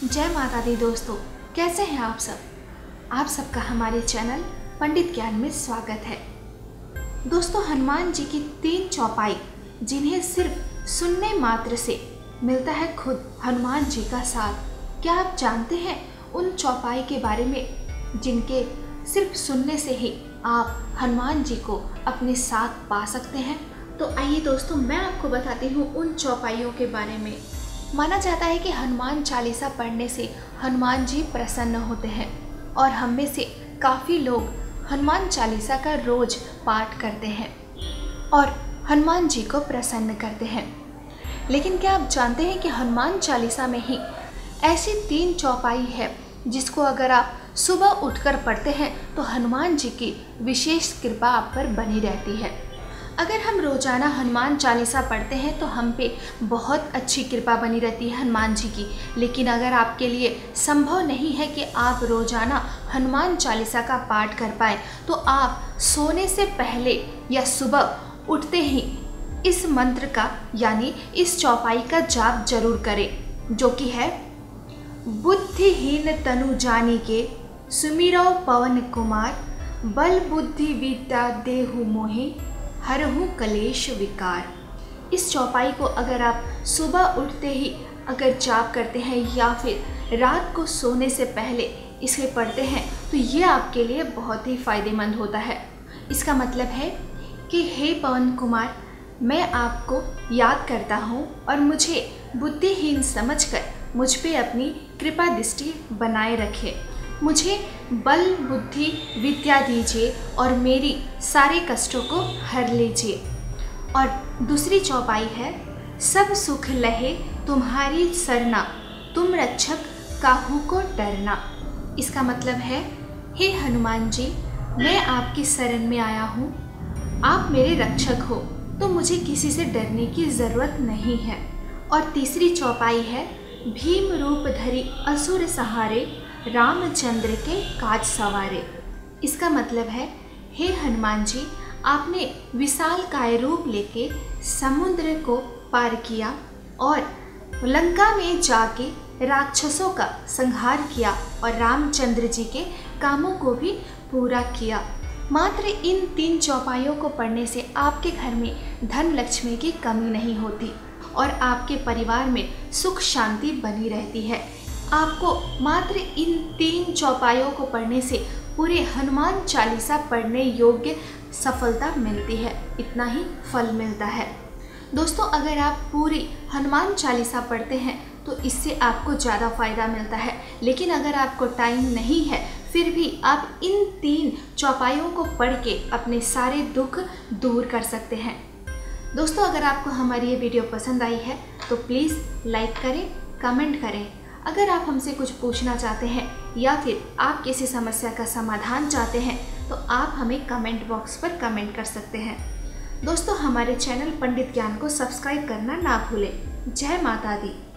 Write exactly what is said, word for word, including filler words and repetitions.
जय माता दी दोस्तों, कैसे हैं आप सब। आप सबका हमारे चैनल पंडित ज्ञान में स्वागत है। दोस्तों, हनुमान जी की तीन चौपाई जिन्हें सिर्फ सुनने मात्र से मिलता है खुद हनुमान जी का साथ। क्या आप जानते हैं उन चौपाई के बारे में जिनके सिर्फ सुनने से ही आप हनुमान जी को अपने साथ पा सकते हैं? तो आइए दोस्तों, मैं आपको बताती हूँ उन चौपाइयों के बारे में। माना जाता है कि हनुमान चालीसा पढ़ने से हनुमान जी प्रसन्न होते हैं और हम में से काफ़ी लोग हनुमान चालीसा का रोज पाठ करते हैं और हनुमान जी को प्रसन्न करते हैं। लेकिन क्या आप जानते हैं कि हनुमान चालीसा में ही ऐसी तीन चौपाई है जिसको अगर आप सुबह उठकर पढ़ते हैं तो हनुमान जी की विशेष कृपा आप पर बनी रहती है। अगर हम रोज़ाना हनुमान चालीसा पढ़ते हैं तो हम पे बहुत अच्छी कृपा बनी रहती है हनुमान जी की। लेकिन अगर आपके लिए संभव नहीं है कि आप रोज़ाना हनुमान चालीसा का पाठ कर पाए तो आप सोने से पहले या सुबह उठते ही इस मंत्र का यानी इस चौपाई का जाप जरूर करें, जो कि है बुद्धिहीन तनु जानी के सुमिरौ पवन कुमार, बल बुद्धि विद्या देहु मोहि हरहु कलेश विकार। इस चौपाई को अगर आप सुबह उठते ही अगर जाप करते हैं या फिर रात को सोने से पहले इसे पढ़ते हैं तो ये आपके लिए बहुत ही फ़ायदेमंद होता है। इसका मतलब है कि हे पवन कुमार, मैं आपको याद करता हूँ और मुझे बुद्धिहीन समझकर मुझ पे अपनी कृपा दृष्टि बनाए रखे। मुझे बल बुद्धि विद्या दीजिए और मेरी सारे कष्टों को हर लीजिए। और दूसरी चौपाई है सब सुख लहे तुम्हारी सरना, तुम रक्षक काहू को डरना। इसका मतलब है हे हनुमान जी, मैं आपकी शरण में आया हूँ, आप मेरे रक्षक हो तो मुझे किसी से डरने की ज़रूरत नहीं है। और तीसरी चौपाई है भीम रूप धरी असुर सहारे, रामचंद्र के काज सवारे। इसका मतलब है हे हनुमान जी, आपने विशाल काय रूप लेके समुद्र को पार किया और लंका में जाके राक्षसों का संहार किया और रामचंद्र जी के कामों को भी पूरा किया। मात्र इन तीन चौपाइयों को पढ़ने से आपके घर में धन लक्ष्मी की कमी नहीं होती और आपके परिवार में सुख शांति बनी रहती है। आपको मात्र इन तीन चौपाइयों को पढ़ने से पूरे हनुमान चालीसा पढ़ने योग्य सफलता मिलती है, इतना ही फल मिलता है। दोस्तों, अगर आप पूरी हनुमान चालीसा पढ़ते हैं तो इससे आपको ज़्यादा फ़ायदा मिलता है। लेकिन अगर आपको टाइम नहीं है फिर भी आप इन तीन चौपाइयों को पढ़ के अपने सारे दुख दूर कर सकते हैं। दोस्तों, अगर आपको हमारी ये वीडियो पसंद आई है तो प्लीज़ लाइक करें, कमेंट करें। अगर आप हमसे कुछ पूछना चाहते हैं या फिर आप किसी समस्या का समाधान चाहते हैं तो आप हमें कमेंट बॉक्स पर कमेंट कर सकते हैं। दोस्तों, हमारे चैनल पंडित ज्ञान को सब्सक्राइब करना ना भूलें। जय माता दी।